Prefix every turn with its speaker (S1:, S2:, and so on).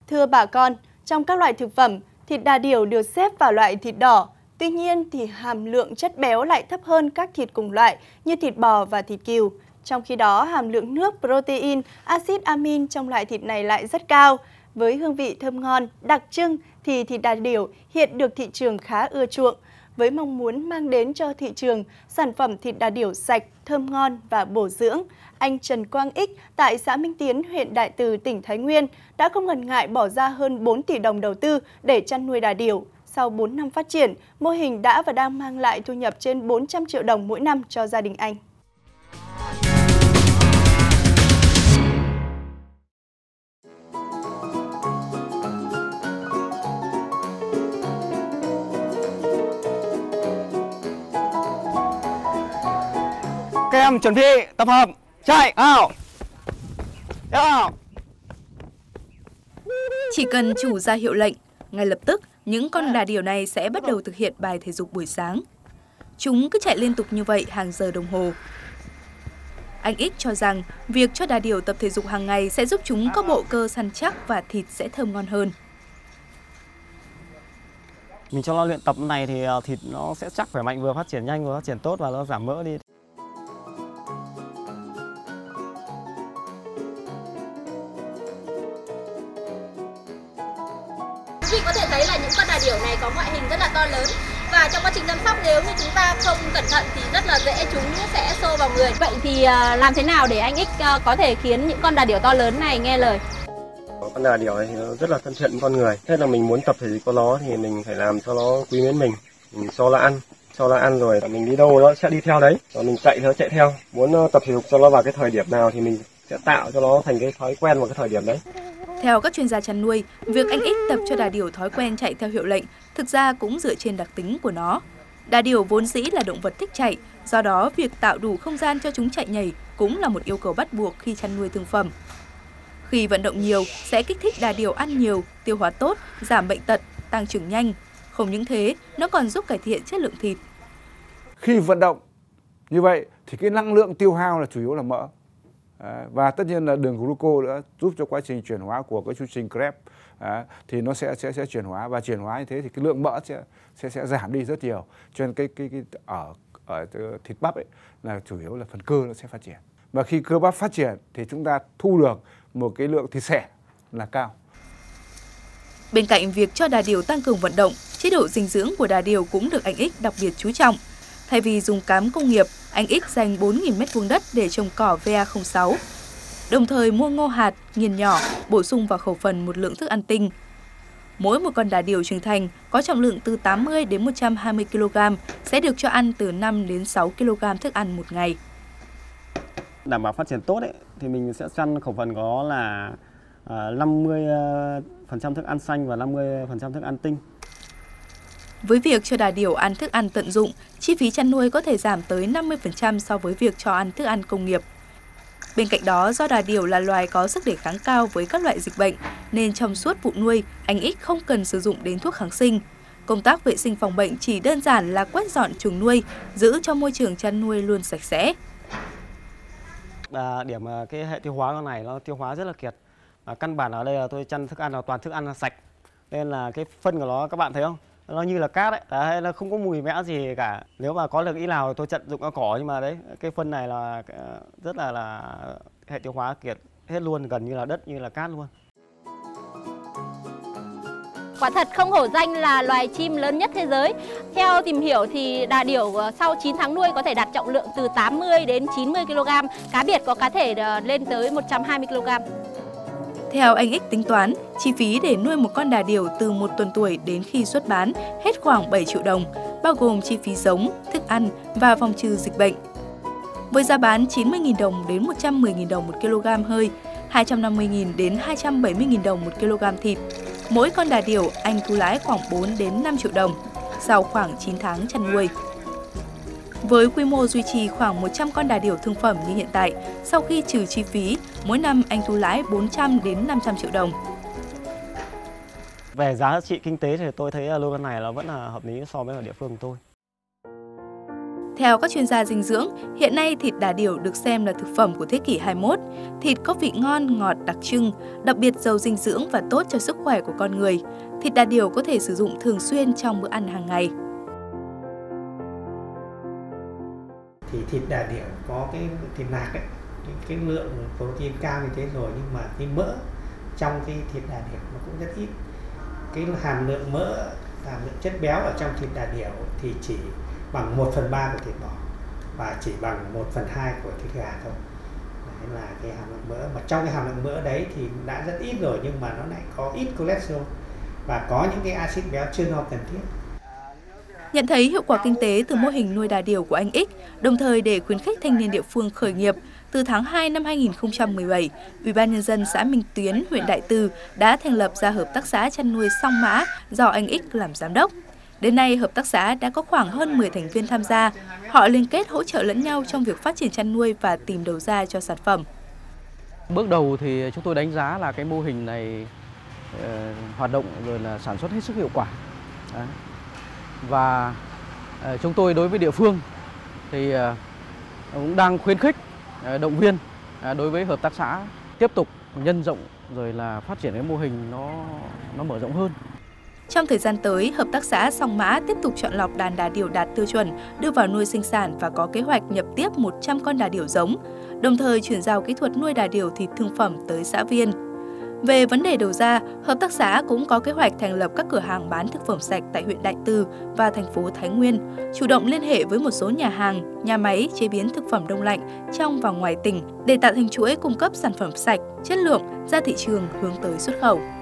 S1: Thưa bà con, trong các loại thực phẩm, thịt đà điểu được xếp vào loại thịt đỏ. Tuy nhiên thì hàm lượng chất béo lại thấp hơn các thịt cùng loại như thịt bò và thịt cừu. Trong khi đó, hàm lượng nước, protein, axit amin trong loại thịt này lại rất cao. Với hương vị thơm ngon, đặc trưng thì thịt đà điểu hiện được thị trường khá ưa chuộng. Với mong muốn mang đến cho thị trường sản phẩm thịt đà điểu sạch, thơm ngon và bổ dưỡng, anh Trần Quang Ích tại xã Minh Tiến, huyện Đại Từ, tỉnh Thái Nguyên đã không ngần ngại bỏ ra hơn 4 tỷ đồng đầu tư để chăn nuôi đà điểu. Sau 4 năm phát triển, mô hình đã và đang mang lại thu nhập trên 400 triệu đồng mỗi năm cho gia đình anh.
S2: Các em chuẩn bị tập hợp, chạy, nào.
S3: Chỉ cần chủ ra hiệu lệnh, ngay lập tức những con đà điểu này sẽ bắt đầu thực hiện bài thể dục buổi sáng. Chúng cứ chạy liên tục như vậy hàng giờ đồng hồ. Anh Ích cho rằng việc cho đà điểu tập thể dục hàng ngày sẽ giúp chúng có bộ cơ săn chắc và thịt sẽ thơm ngon hơn.
S2: Mình cho nó luyện tập này thì thịt nó sẽ chắc, khỏe mạnh, vừa phát triển nhanh vừa phát triển tốt và nó giảm mỡ đi.
S4: Quý vị có thể thấy là những con đà điểu này có ngoại hình rất là to lớn và trong quá trình chăm sóc nếu như chúng ta không cẩn thận thì rất là dễ chúng sẽ xô vào người. Vậy thì làm thế nào để anh Ích có thể khiến những con đà điểu to lớn này nghe lời?
S5: Con đà điểu này thì nó rất là thân thiện với con người. Thế là mình muốn tập thể dục con nó thì mình phải làm cho nó quý mến mình cho nó ăn rồi mình đi đâu nó sẽ đi theo đấy, rồi mình chạy theo. Muốn tập thể dục cho nó vào cái thời điểm nào thì mình sẽ tạo cho nó thành cái thói quen vào cái thời điểm đấy.
S3: Theo các chuyên gia chăn nuôi, việc anh Ích tập cho đà điểu thói quen chạy theo hiệu lệnh thực ra cũng dựa trên đặc tính của nó. Đà điểu vốn dĩ là động vật thích chạy, do đó việc tạo đủ không gian cho chúng chạy nhảy cũng là một yêu cầu bắt buộc khi chăn nuôi thương phẩm. Khi vận động nhiều sẽ kích thích đà điểu ăn nhiều, tiêu hóa tốt, giảm bệnh tật, tăng trưởng nhanh. Không những thế, nó còn giúp cải thiện chất lượng thịt.
S6: Khi vận động như vậy thì cái năng lượng tiêu hao là chủ yếu là mỡ. Và tất nhiên là đường gluco nữa, giúp cho quá trình chuyển hóa của cái chu trình Krebs thì nó sẽ chuyển hóa, và chuyển hóa như thế thì cái lượng mỡ sẽ giảm đi rất nhiều. Cho nên cái ở thịt bắp ấy là chủ yếu là phần cơ nó sẽ phát triển. Và khi cơ bắp phát triển thì chúng ta thu được một cái lượng thịt xẻ là cao.
S3: Bên cạnh việc cho đà điểu tăng cường vận động, chế độ dinh dưỡng của đà điểu cũng được anh Ích đặc biệt chú trọng. Thay vì dùng cám công nghiệp, anh Ích dành 4.000 m² đất để trồng cỏ VA06. Đồng thời mua ngô hạt, nghiền nhỏ, bổ sung vào khẩu phần một lượng thức ăn tinh. Mỗi một con đà điểu trưởng thành có trọng lượng từ 80 đến 120 kg, sẽ được cho ăn từ 5 đến 6 kg thức ăn một ngày.
S2: Đảm bảo phát triển tốt ấy, thì mình sẽ chăn khẩu phần có là 50% thức ăn xanh và 50% thức ăn tinh.
S3: Với việc cho đà điểu ăn thức ăn tận dụng, chi phí chăn nuôi có thể giảm tới 50% so với việc cho ăn thức ăn công nghiệp. Bên cạnh đó, do đà điểu là loài có sức đề kháng cao với các loại dịch bệnh, nên trong suốt vụ nuôi, anh Ích không cần sử dụng đến thuốc kháng sinh. Công tác vệ sinh phòng bệnh chỉ đơn giản là quét dọn chuồng nuôi, giữ cho môi trường chăn nuôi luôn sạch sẽ.
S2: Điểm cái hệ tiêu hóa con này nó tiêu hóa rất là kiệt. Căn bản ở đây là tôi chăn thức ăn là toàn thức ăn là sạch, nên là cái phân của nó các bạn thấy không? Nó như là cát đấy, nó không có mùi mẽ gì cả. Nếu mà có được ý nào tôi tận dụng cỏ, nhưng mà đấy cái phân này là rất là hệ tiêu hóa kiệt hết luôn, gần như là đất, như là cát luôn.
S4: Quả thật không hổ danh là loài chim lớn nhất thế giới. Theo tìm hiểu thì đà điểu sau 9 tháng nuôi có thể đạt trọng lượng từ 80 đến 90 kg, cá biệt có cá thể lên tới 120 kg.
S3: Theo anh Ích tính toán, chi phí để nuôi một con đà điểu từ 1 tuần tuổi đến khi xuất bán hết khoảng 7 triệu đồng, bao gồm chi phí giống, thức ăn và phòng trừ dịch bệnh. Với giá bán 90.000 đồng đến 110.000 đồng 1 kg hơi, 250.000 đến 270.000 đồng 1 kg thịt, mỗi con đà điểu anh thu lãi khoảng 4 đến 5 triệu đồng sau khoảng 9 tháng chăn nuôi. Với quy mô duy trì khoảng 100 con đà điểu thương phẩm như hiện tại, sau khi trừ chi phí, mỗi năm anh thu lãi 400 đến 500 triệu đồng.
S2: Về giá trị kinh tế thì tôi thấy lô con này là vẫn là hợp lý so với ở địa phương của tôi.
S3: Theo các chuyên gia dinh dưỡng, hiện nay thịt đà điểu được xem là thực phẩm của thế kỷ 21. thịt có vị ngon, ngọt, đặc trưng, đặc biệt giàu dinh dưỡng và tốt cho sức khỏe của con người. Thịt đà điểu có thể sử dụng thường xuyên trong bữa ăn hàng ngày.
S7: Thì thịt đà điểu có cái thịt nạc ấy, cái lượng protein cao như thế rồi, nhưng mà cái mỡ trong cái thịt đà điểu nó cũng rất ít. Cái hàm lượng mỡ, hàm lượng chất béo ở trong thịt đà điểu thì chỉ bằng 1/3 của thịt bò và chỉ bằng 1/2 của thịt gà thôi. Đấy là cái hàm lượng mỡ, mà trong cái hàm lượng mỡ đấy thì đã rất ít rồi, nhưng mà nó lại có ít cholesterol và có những cái axit béo chưa no cần thiết.
S3: Nhận thấy hiệu quả kinh tế từ mô hình nuôi đà điểu của anh X, đồng thời để khuyến khích thanh niên địa phương khởi nghiệp, từ tháng 2 năm 2017, Ủy ban Nhân dân xã Minh Tiến, huyện Đại Từ đã thành lập ra hợp tác xã chăn nuôi Song Mã do anh X làm giám đốc. Đến nay, hợp tác xã đã có khoảng hơn 10 thành viên tham gia. Họ liên kết hỗ trợ lẫn nhau trong việc phát triển chăn nuôi và tìm đầu ra cho sản phẩm.
S8: Bước đầu thì chúng tôi đánh giá là cái mô hình này hoạt động rồi là sản xuất hết sức hiệu quả. Đấy. Và chúng tôi đối với địa phương thì cũng đang khuyến khích, động viên đối với hợp tác xã tiếp tục nhân rộng rồi là phát triển cái mô hình nó mở rộng hơn.
S3: Trong thời gian tới, hợp tác xã Song Mã tiếp tục chọn lọc đàn đà điểu đạt tiêu chuẩn, đưa vào nuôi sinh sản và có kế hoạch nhập tiếp 100 con đà điểu giống, đồng thời chuyển giao kỹ thuật nuôi đà điểu thịt thương phẩm tới xã viên. Về vấn đề đầu ra, hợp tác xã cũng có kế hoạch thành lập các cửa hàng bán thực phẩm sạch tại huyện Đại Từ và thành phố Thái Nguyên, chủ động liên hệ với một số nhà hàng, nhà máy chế biến thực phẩm đông lạnh trong và ngoài tỉnh để tạo thành chuỗi cung cấp sản phẩm sạch, chất lượng ra thị trường hướng tới xuất khẩu.